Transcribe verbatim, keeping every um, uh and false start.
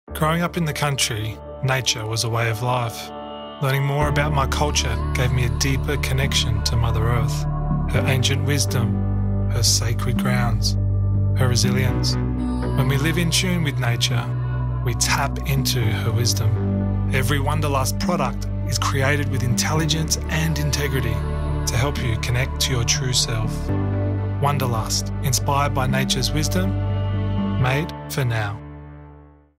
Growing up in the country, nature was a way of life. Learning more about my culture gave me a deeper connection to Mother Earth, her ancient wisdom, her sacred grounds, her resilience. When we live in tune with nature, we tap into her wisdom. Every Wanderlust product is created with intelligence and integrity to help you connect to your true self. Wanderlust, inspired by nature's wisdom, made for now.